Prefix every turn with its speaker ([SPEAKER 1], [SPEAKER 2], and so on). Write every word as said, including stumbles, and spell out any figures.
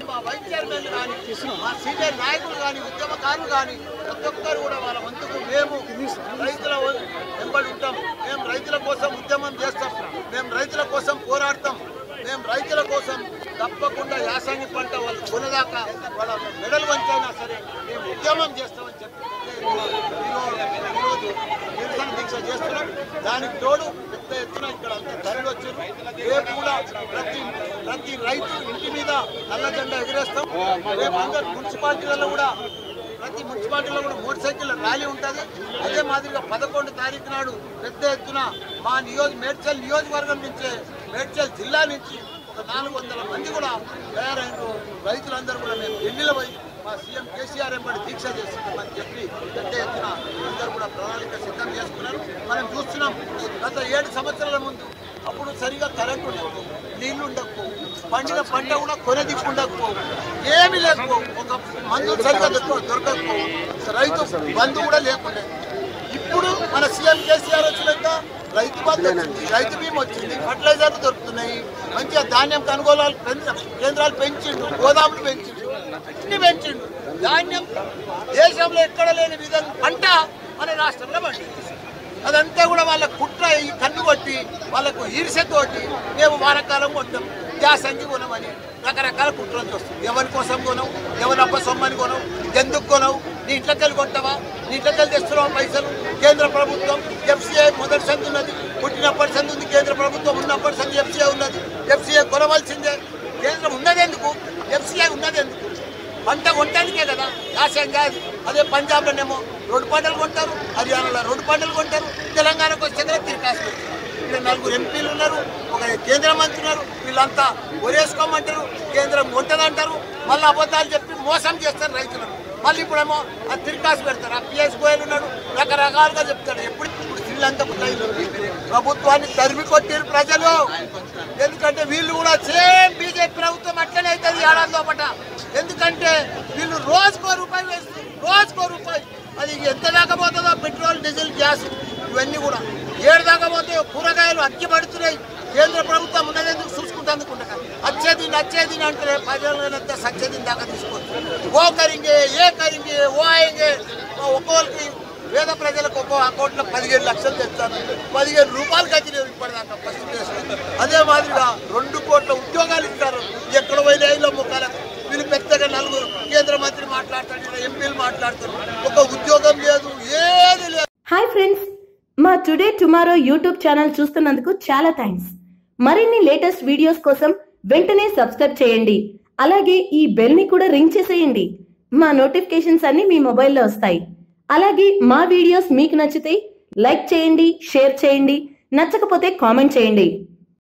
[SPEAKER 1] మా vice chairman కానీ మా సీనియర్ నాయకులు కానీ ఉద్యమకారులు కానీ ప్రతి ఒక్కరు కూడా వాళ్ళ వంతుకు మేము రైతుల వెంబడి ఉంటాం. మేము రైతుల కోసం ఉద్యమం చేస్తాం. మేము రైతుల కోసం పోరాడతాం. మేము రైతుల కోసం తప్పకుండా యాసంగి పంట వాళ్ళు కొనేదాకా వాళ్ళ మెడలు వంచైనా సరే మేము ఉద్యమం చేస్తామని చెప్పి ఈరోజు నిరసన దీక్ష చేస్తున్నాం. దానికి తోడు పెద్ద ఎత్తున ఇక్కడ అంతా ధరలు వచ్చారు. రేపు కూడా ప్రతి ప్రతి రైతు ఇంటి మీద నల్ల జెండా ఎగిరేస్తాం. రేపు అందరు మున్సిపాలిటీలలో కూడా ప్రతి మున్సిపాలిటీలో కూడా మోటార్ సైకిల్ ర్యాలీ ఉంటుంది. అదే మాదిరిగా పదకొండు తారీఖు నాడు పెద్ద ఎత్తున మా నియోజ మేడ్చల్ నియోజకవర్గం నుంచే మేడ్చల్ జిల్లా నుంచి ఒక నాలుగు వందల మంది కూడా తయారైన రైతులందరూ కూడా మేము ఢిల్లీలో పోయి మా సీఎం కేసీఆర్ ఎంబడి దీక్ష చేస్తున్నామని చెప్పి పెద్ద ఎత్తున అందరూ కూడా ప్రణాళిక సిద్ధం చేసుకున్నారు. మనం చూస్తున్నాం గత ఏడు సంవత్సరాల ముందు అప్పుడు సరిగా కరెంట్ ఉండకపో, నీళ్లు ఉండకపో, పండిన పంట కూడా కొనే దిక్కు ఉండకపో, ఏమి లేకపో, ఒక మందు సరిగా దొరకకపో, రైతు బంధు కూడా లేకుండే. ఇప్పుడు మన సీఎం కేసీఆర్ వచ్చినాక రైతు బంధు వచ్చింది, రైతు బీమా వచ్చింది, ఫర్టిలైజర్లు దొరుకుతున్నాయి, మంచిగా ధాన్యం కొనుగోలు కేంద్రాలు పెంచిండు, గోదాములు పెంచిండు, అన్ని పెంచిండు. ధాన్యం దేశంలో ఎక్కడ లేని విధంగా పంట మన రాష్ట్రంలో పండింది. అదంతా కూడా వాళ్ళ కుట్ర ఈ కన్ను కొట్టి వాళ్ళకు ఈర్ష్యతోటి మేము వారకాలం కొట్టాం, యాసంగి కొనమని రకరకాల కుట్రలు వస్తుంది. ఎవరి కోసం కొనవు, ఎవరి అబ్బ సొమ్మని కొనవు, ఎందుకు కొనవు, నీ ఇంట్లోకి వెళ్ళి కొంటావా, నీ ఇంట్లోకి వెళ్ళి తెస్తున్నావు పైసలు. కేంద్ర ప్రభుత్వం ఎఫ్సీఐ మొదటి సంధి ఉన్నది, పుట్టినప్పటి సంధి ఉంది, కేంద్ర ప్రభుత్వం ఉన్నప్పటి సంధి ఎఫ్సీఐ ఉన్నది. ఎఫ్సీఐ కొనవలసిందే. కేంద్రం ఉన్నది ఎందుకు, ఎఫ్సీఐ ఉన్నది ఎందుకు, పంట కొనడానికే కదా. యాసంగా అదే పంజాబ్లోనేమో రెండు పంటలు కొంటారు, హర్యానాలో రెండు పంటలు కొంటారు, తెలంగాణకు వచ్చే కదా తిరిగి ఇక్కడ నలుగురు ఎంపీలు ఉన్నారు, ఒక కేంద్ర మంత్రి ఉన్నారు. వీళ్ళంతా ఒరేసుకోమంటారు, కేంద్రం కొంటదంటారు, మళ్ళీ అబద్ధాలు చెప్పి మోసం చేస్తారు రైతులను. మళ్ళీ ఇప్పుడేమో అది తిరిగి పెడతారు. ఆ పిఎస్ గోయల్ ఉన్నాడు, రకరకాలుగా చెప్తాడు. ఎప్పుడు ఇప్పుడు శ్రీలంక ప్రభుత్వాన్ని తరిమి కొట్టారు ప్రజలు. ఎందుకంటే వీళ్ళు కూడా సేమ్ బీజేపీ ప్రభుత్వం అట్లనే అవుతుంది ఏడాది లోపట. ఎందుకంటే వీళ్ళు రోజుకో రూపాయి వేస్తారు, రోజుకో రూపాయి. అది ఎంత దాకా పోతుందో పెట్రోల్, డీజిల్, గ్యాస్ ఇవన్నీ కూడా ఏడు దాకా పోతాయో. కూరగాయలు అక్కి పడుతున్నాయి. కేంద్ర ప్రభుత్వం ఉన్నది ఎందుకు చూసుకుంటేందుకు ఉండగా వచ్చేది నచ్చేది అంటే ప్రజలంతా సచ్చేది దాకా తీసుకోవచ్చు. ఓ కరింగే, ఏ కరింగే, ఓ ఆయంగే. ఒక్కొక్కరికి పేద ప్రజలకు ఒక్కో అకౌంట్లో పదిహేడు లక్షలు తెచ్చారు, పదిహేడు రూపాయలు కట్టినవి ఇప్పటిదాకా ఫస్ట్ ప్లేస్లో. అదే మాదిరిగా రెండు కోట్ల ఉద్యోగాలు ఇస్తారు ఎక్కడ పోయిన ఐదులో ముఖాలకు. వీళ్ళు పెద్దగా నలుగురు కేంద్ర మంత్రి మాట్లాడతారు, ఎంపీలు మాట్లాడతారు, ఒక ఉద్యోగం లేదు, ఏది లేదు.
[SPEAKER 2] హాయ్ ఫ్రెండ్స్, మా టుడే టుమారో యూట్యూబ్ ఛానల్ చూస్తున్నందుకు చాలా థ్యాంక్స్. మరిన్ని లేటెస్ట్ వీడియోస్ కోసం వెంటనే సబ్స్క్రైబ్ చేయండి. అలాగే ఈ బెల్ ని కూడా రింగ్ చేసేయండి. మా నోటిఫికేషన్స్ అన్ని మీ మొబైల్లో వస్తాయి. అలాగే మా వీడియోస్ మీకు నచ్చితే లైక్ చేయండి, షేర్ చేయండి, నచ్చకపోతే కామెంట్ చేయండి.